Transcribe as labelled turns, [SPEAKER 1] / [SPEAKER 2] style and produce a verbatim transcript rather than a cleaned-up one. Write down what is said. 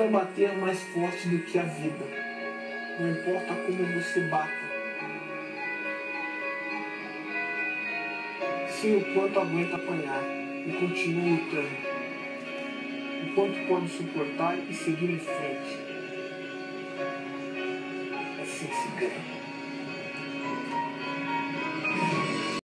[SPEAKER 1] vai bater mais forte do que a vida. Não importa como você bata. Sim, o quanto aguenta apanhar e continua lutando. O quanto pode suportar e seguir em frente. Assim se ganha.